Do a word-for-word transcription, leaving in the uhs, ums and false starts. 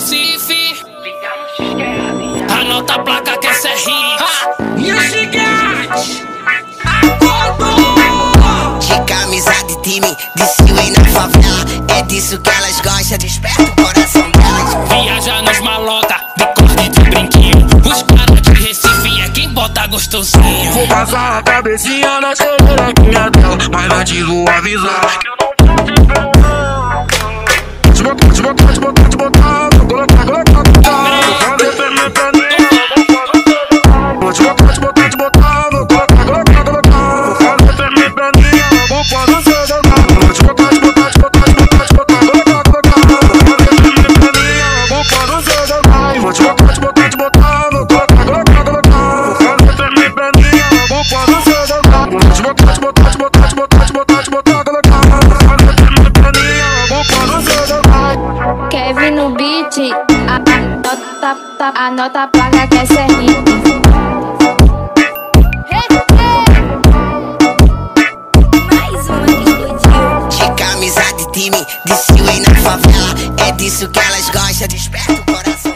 Recife. Anota a placa que essa é rica. E o gigante de camisa de time, de Silway na favela. É disso que elas gostam, desperta o coração delas. Viaja nos maloca, de corte de brinquinho. Os caras de Recife é quem bota gostosinho. vou passar a cabecinha na xerequinha dela, mas não te vou avisar que eu não vou te pegar. Te botar, te botar, te botar, te botar, vou colocar, colocar, colocar. Vou fazer perna, perninha, vou te botar, te botar, te botar, vou colocar, colocar, colocar. Vou fazer perna, perninha, vou fazer seu jogar. Vou te botar, te botar, te botar, te botar, te botar, colocar, colocar. Vou fazer perna, perninha, vou fazer seu jogar. Vou te botar, te botar, te botar, vou colocar, colocar, colocar. Vou fazer perna, perninha, vou fazer seu jogar. Vou te botar, te botar, te botar, te botar, te botar, te botar, colocar. Vou fazer perna, perninha, vou fazer seu jogar. Kevin no beat, anota, anota a placa que essa é rica. Mais uma que explodiu. De camisa de time, de Silway na favela. É disso que elas gostam, desperta o coração.